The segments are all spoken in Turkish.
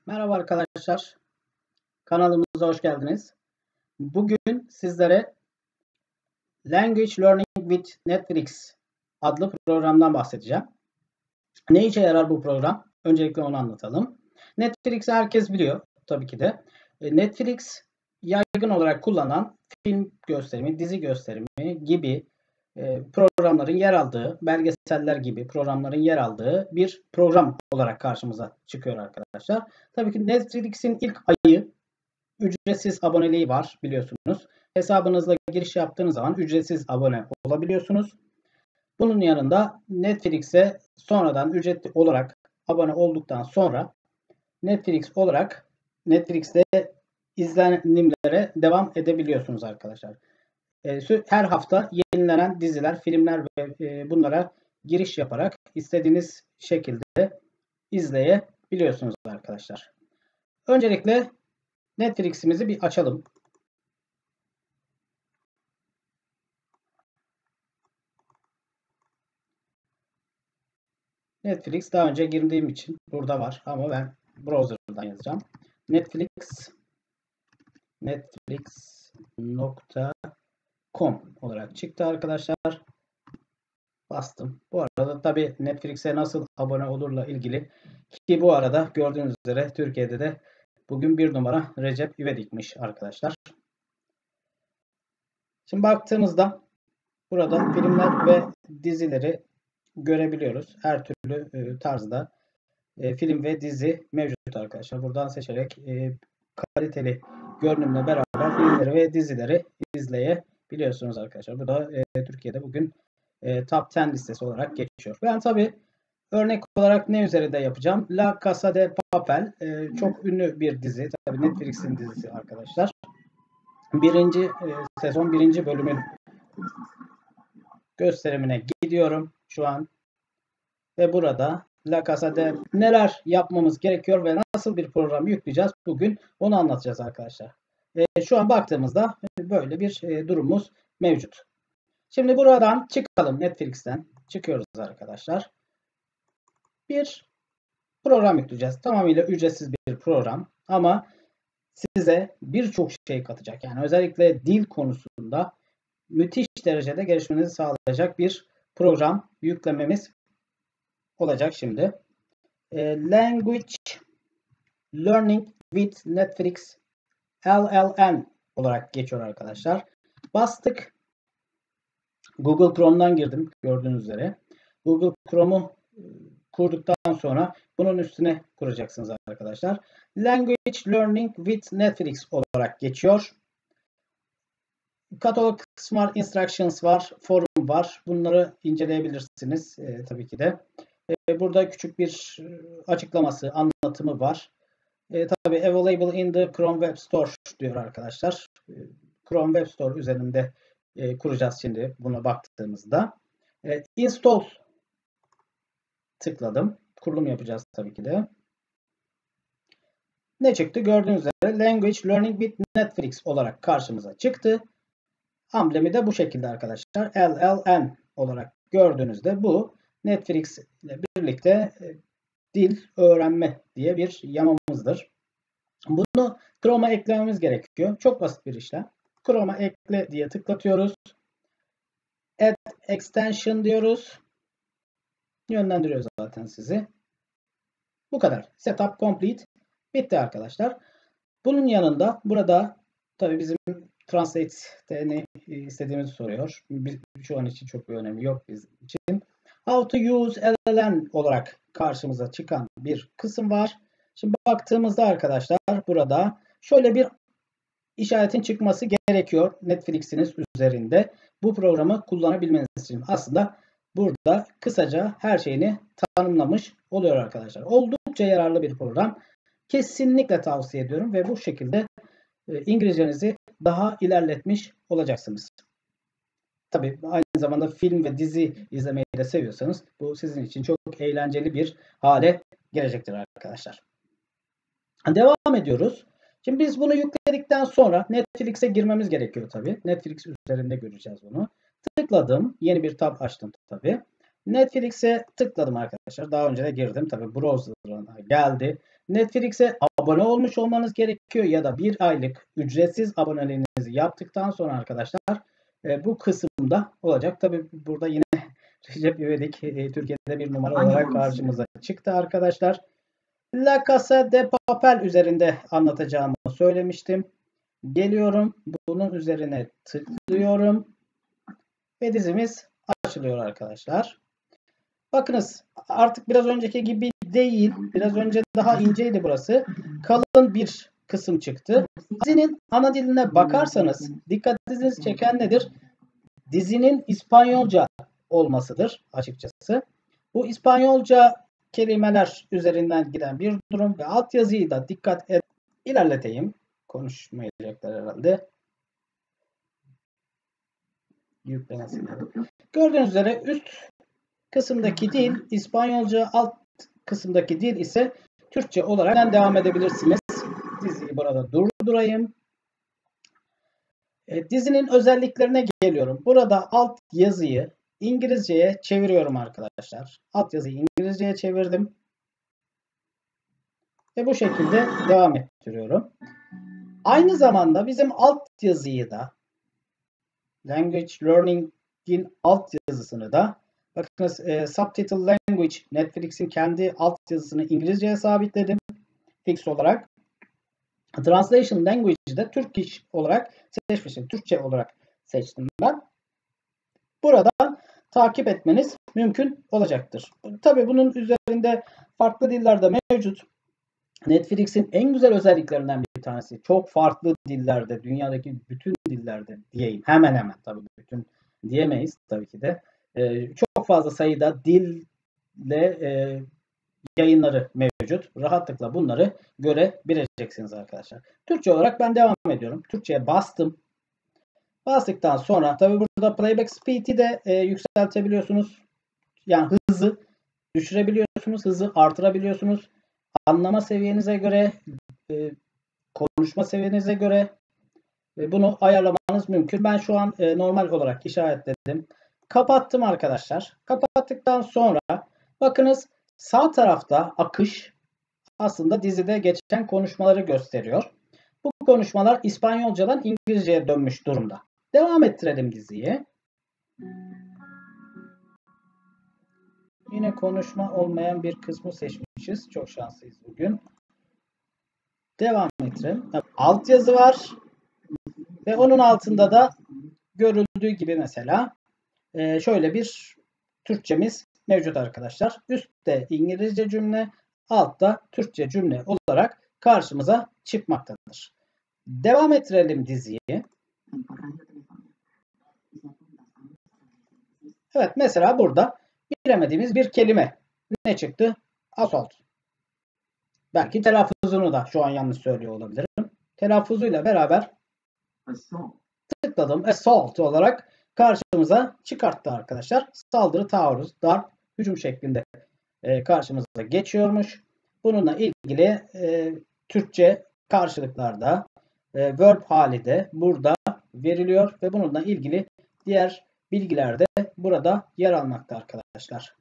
Merhaba arkadaşlar, kanalımıza hoş geldiniz. Bugün sizlere Language Learning with Netflix adlı programdan bahsedeceğim. Ne işe yarar bu program? Öncelikle onu anlatalım. Netflix'i herkes biliyor tabii ki de. Netflix yaygın olarak kullanılan film gösterimi, dizi gösterimi gibi programların yer aldığı, belgeseller gibi programların yer aldığı bir program olarak karşımıza çıkıyor arkadaşlar. Tabii ki Netflix'in ilk ayı ücretsiz aboneliği var biliyorsunuz. Hesabınızla giriş yaptığınız zaman ücretsiz abone olabiliyorsunuz. Bunun yanında Netflix'e sonradan ücretli olarak abone olduktan sonra Netflix'te izlenimlere devam edebiliyorsunuz arkadaşlar. Her hafta yenilenen diziler, filmler ve bunlara giriş yaparak istediğiniz şekilde izleyebiliyorsunuz arkadaşlar. Öncelikle Netflix'imizi bir açalım. Netflix daha önce girdiğim için burada var ama ben browser'dan yazacağım. Netflix.com olarak çıktı arkadaşlar. Bastım. Bu arada tabii Netflix'e nasıl abone olurla ilgili ki bu arada gördüğünüz üzere Türkiye'de de bugün bir numara Recep İvedik'miş arkadaşlar. Şimdi baktığımızda burada filmler ve dizileri görebiliyoruz. Her türlü tarzda film ve dizi mevcut arkadaşlar. Buradan seçerek kaliteli görünümle beraber filmleri ve dizileri izleyebiliyorsunuz arkadaşlar. Bu da Türkiye'de bugün Top 10 listesi olarak geçiyor. Ben tabii örnek olarak ne üzerinde yapacağım? La Casa de Papel çok ünlü bir dizi. Tabii Netflix'in dizisi arkadaşlar. Birinci sezon birinci bölümün gösterimine gidiyorum şu an. Ve burada La Casa'da neler yapmamız gerekiyor ve nasıl bir program yükleyeceğiz bugün onu anlatacağız arkadaşlar. Şu an baktığımızda böyle bir durumumuz mevcut. Şimdi buradan çıkalım, Netflix'ten çıkıyoruz arkadaşlar. Bir program yükleyeceğiz. Tamamıyla ücretsiz bir program ama size birçok şey katacak. Yani özellikle dil konusunda müthiş derecede gelişmenizi sağlayacak bir program yüklememiz olacak şimdi. Language Learning with Netflix LLN olarak geçiyor arkadaşlar. Bastık. Google Chrome'dan girdim gördüğünüz üzere. Google Chrome'u kurduktan sonra bunun üstüne kuracaksınız arkadaşlar. Language Learning with Netflix olarak geçiyor. Katalog kısmı var, instructions var, forum var. Bunları inceleyebilirsiniz tabii ki de. Burada küçük bir açıklaması, anlatımı var. Tabii available in the Chrome Web Store diyor arkadaşlar. Chrome Web Store üzerinde kuracağız şimdi buna baktığımızda. Install tıkladım. Kurulum yapacağız tabii ki de. Ne çıktı? Gördüğünüz üzere Language Learning with Netflix olarak karşımıza çıktı. Amblemi de bu şekilde arkadaşlar. LLN olarak gördüğünüzde bu Netflix ile birlikte dil öğrenme diye bir yamamızdır. Bunu Chrome'a eklememiz gerekiyor. Çok basit bir işlem. Chrome'a ekle diye tıklatıyoruz. Add extension diyoruz. Yönlendiriyor zaten sizi. Bu kadar. Setup complete. Bitti arkadaşlar. Bunun yanında burada tabii bizim Translate'de istediğimizi soruyor. Şu an için çok bir önemi yok bizim için. How to use LLN olarak karşımıza çıkan bir kısım var. Şimdi baktığımızda arkadaşlar burada şöyle bir işaretin çıkması gerekiyor Netflix'iniz üzerinde. Bu programı kullanabilmeniz için aslında burada kısaca her şeyini tanımlamış oluyor arkadaşlar. Oldukça yararlı bir program. Kesinlikle tavsiye ediyorum ve bu şekilde İngilizcenizi daha ilerletmiş olacaksınız. Tabii aynı zamanda film ve dizi izlemeyi de seviyorsanız bu sizin için çok eğlenceli bir hale gelecektir arkadaşlar. Devam ediyoruz. Şimdi biz bunu yükledikten sonra Netflix'e girmemiz gerekiyor tabii. Netflix üzerinde göreceğiz bunu. Tıkladım. Yeni bir tab açtım tabii. Netflix'e tıkladım arkadaşlar. Daha önce de girdim. Tabii browser'ına geldi. Netflix'e abone olmuş olmanız gerekiyor ya da bir aylık ücretsiz aboneliğinizi yaptıktan sonra arkadaşlar bu kısımda olacak. Tabi burada yine Recep İvedik Türkiye'de bir numara olarak karşımıza çıktı arkadaşlar. La Casa de Papel üzerinde anlatacağımı söylemiştim. Geliyorum. Bunun üzerine tıklıyorum. Ve dizimiz açılıyor arkadaşlar. Bakınız artık biraz önceki gibi değil. Biraz önce daha inceydi burası. Kalın bir kısım çıktı. Dizinin ana diline bakarsanız dikkatinizi çeken nedir? Dizinin İspanyolca olmasıdır açıkçası. Bu İspanyolca kelimeler üzerinden giden bir durum ve altyazıyı da dikkat et. İlerleteyim. Konuşmayacaklar herhalde. Yüklemesini. Gördüğünüz üzere üst kısımdaki dil İspanyolca, alt kısımdaki dil ise Türkçe olarak devam edebilirsiniz. Diziyi burada durdurayım. Dizinin özelliklerine geliyorum. Burada alt yazıyı İngilizceye çeviriyorum arkadaşlar. Alt yazıyı İngilizceye çevirdim. Ve bu şekilde devam ettiriyorum. Aynı zamanda bizim alt yazıyı da Language Learning'in alt yazısını da bakınız Subtitle Language Netflix'in kendi alt yazısını İngilizceye sabitledim. Fix olarak. Translation Language'i de Turkish olarak seçmişim. Türkçe olarak seçtim ben. Buradan takip etmeniz mümkün olacaktır. Tabii bunun üzerinde farklı dillerde mevcut. Netflix'in en güzel özelliklerinden bir tanesi. Çok farklı dillerde, dünyadaki bütün dillerde diyeyim. Hemen hemen tabii bütün diyemeyiz tabii ki de. Çok fazla sayıda dille yayınları mevcut. Rahatlıkla bunları görebileceksiniz arkadaşlar. Türkçe olarak ben devam ediyorum. Türkçe'ye bastım. Bastıktan sonra tabii burada playback speed'i de yükseltebiliyorsunuz. Yani hızı düşürebiliyorsunuz. Hızı artırabiliyorsunuz. Anlama seviyenize göre, konuşma seviyenize göre bunu ayarlamanız mümkün. Ben şu an normal olarak işaretledim. Kapattım arkadaşlar. Kapattıktan sonra bakınız sağ tarafta akış aslında dizide geçen konuşmaları gösteriyor. Bu konuşmalar İspanyolcadan İngilizceye dönmüş durumda. Devam ettirelim diziyi. Yine konuşma olmayan bir kısmı seçmişiz. Çok şanslıyız bugün. Devam ettirelim. Altyazı var. Ve onun altında da görüldüğü gibi mesela şöyle bir Türkçemiz mevcut arkadaşlar. Üstte İngilizce cümle, altta Türkçe cümle olarak karşımıza çıkmaktadır. Devam ettirelim diziyi. Evet, mesela burada bilemediğimiz bir kelime. Ne çıktı? Assault. Belki telaffuzunu da şu an yanlış söylüyor olabilirim. Telaffuzuyla beraber tıkladım. Assault olarak karşımıza çıkarttı arkadaşlar. Saldırı, taarruz, darp, hücum şeklinde karşımıza geçiyormuş. Bununla ilgili Türkçe karşılıklarda verb hali de burada veriliyor ve bununla ilgili diğer bilgiler de burada yer almakta arkadaşlar.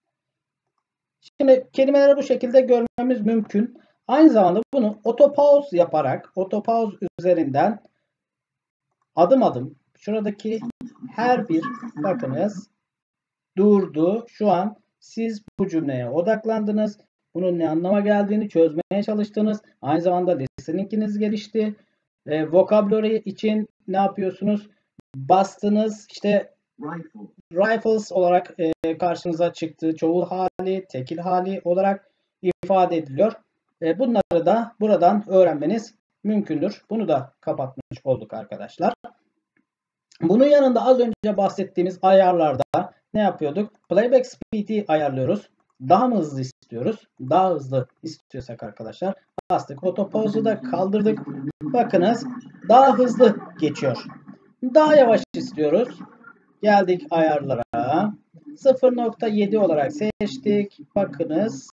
Şimdi kelimeleri bu şekilde görmemiz mümkün. Aynı zamanda bunu autopause yaparak autopause üzerinden adım adım şuradaki her bir bakınız durdu. Şu an siz bu cümleye odaklandınız. Bunun ne anlama geldiğini çözmeye çalıştınız. Aynı zamanda listening'iniz gelişti. Vocabulary için ne yapıyorsunuz? Bastınız. İşte rifles olarak karşınıza çıktı. Çoğul hali, tekil hali olarak ifade ediliyor. Bunları da buradan öğrenmeniz mümkündür. Bunu da kapatmış olduk arkadaşlar. Bunun yanında az önce bahsettiğimiz ayarlarda ne yapıyorduk? Playback speed'i ayarlıyoruz. Daha mı hızlı istiyoruz? Daha hızlı istiyorsak arkadaşlar bastık. Autopause'u da kaldırdık. Bakınız daha hızlı geçiyor. Daha yavaş istiyoruz. Geldik ayarlara. 0.7 olarak seçtik. Bakınız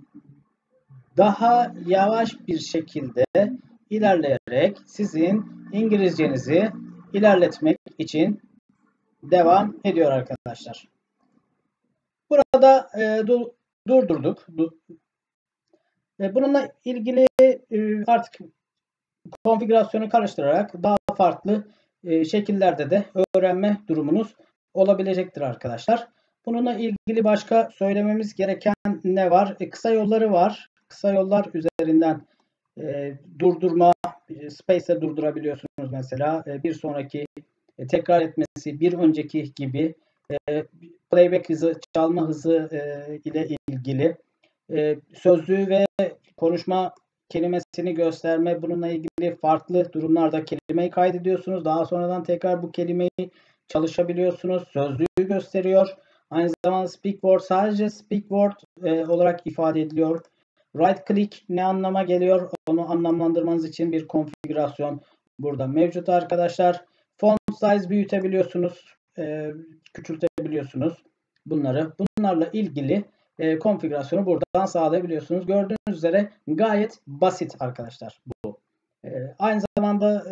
daha yavaş bir şekilde ilerleyerek sizin İngilizcenizi ilerletmek için devam ediyor arkadaşlar. Burada durdurduk. Bununla ilgili artık konfigürasyonu karıştırarak daha farklı şekillerde de öğrenme durumunuz olabilecektir arkadaşlar. Bununla ilgili başka söylememiz gereken ne var? Kısa yolları var. Kısa yollar üzerinden durdurma, space'e durdurabiliyorsunuz mesela. Bir sonraki tekrar etmesi, bir önceki gibi playback hızı, çalma hızı ile ilgili sözlüğü ve konuşma kelimesini gösterme, bununla ilgili farklı durumlarda kelimeyi kaydediyorsunuz. Daha sonradan tekrar bu kelimeyi çalışabiliyorsunuz. Sözlüğü gösteriyor. Aynı zamanda speak word sadece speak word olarak ifade ediliyor. Right click ne anlama geliyor? Onu anlamlandırmanız için bir konfigürasyon burada mevcut arkadaşlar. Font size büyütebiliyorsunuz. Küçültebiliyorsunuz. Bunlarla ilgili konfigürasyonu buradan sağlayabiliyorsunuz. Gördüğünüz üzere gayet basit arkadaşlar bu. Aynı zamanda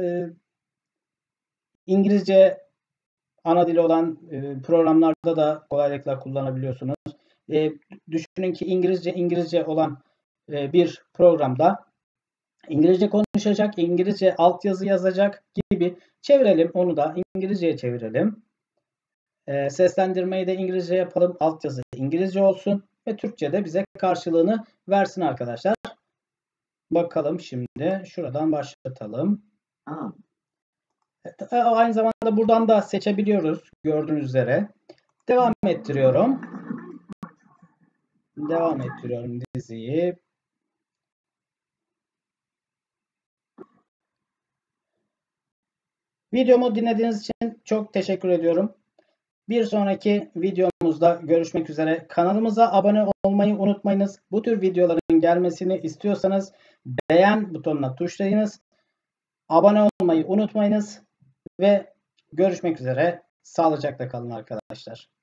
İngilizce ana dili olan programlarda da kolaylıkla kullanabiliyorsunuz. Düşünün ki İngilizce olan bir programda İngilizce konuşacak, İngilizce altyazı yazacak gibi. Çevirelim, onu da İngilizceye çevirelim. Seslendirmeyi de İngilizce yapalım, altyazı İngilizce olsun ve Türkçe'de bize karşılığını versin arkadaşlar. Bakalım şimdi. Şuradan başlatalım. Aynı zamanda buradan da seçebiliyoruz gördüğünüz üzere. Devam ettiriyorum. Devam ettiriyorum diziyi. Videomu dinlediğiniz için çok teşekkür ediyorum. Bir sonraki videomuzda görüşmek üzere. Kanalımıza abone olmayı unutmayınız. Bu tür videoların gelmesini istiyorsanız beğen butonuna tuşlayınız. Abone olmayı unutmayınız ve görüşmek üzere. Sağlıcakla kalın arkadaşlar.